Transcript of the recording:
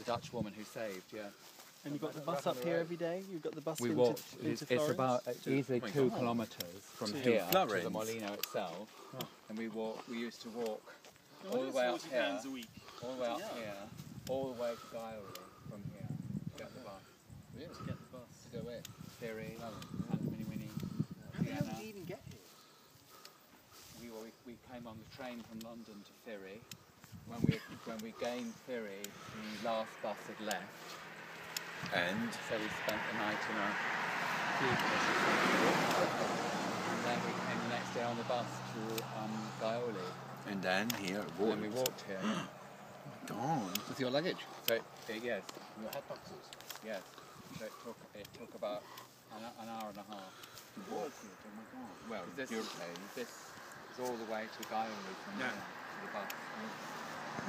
Dutch woman who saved, yeah. And you've got the bus up here every day? You've got the bus We into, walked. into It's Florence? about easily oh my 2 God. kilometres from To here to Florence. the Molino itself. Oh. And we used to walk No, all it the is way up 40 here, pounds a week. all the way up Yeah. here, all the way to Gaioli from here to get the bus. Really? To get the bus. To go where? Ferry, and Winnie Winnie, How the hell Vienna. did you even get here? We came on the train from London to Ferry. When we gained Ferry, the last bus had left. And So we spent the night in a and then we came the next day on the bus to Gaioli. and then here And then we walked here. Oh my God. With your luggage? So yes, Your hat boxes? yes. So it took about an hour and a half to walk it. Oh my God. Well, This your is place. this is all the way to Gaioli from here to the bus.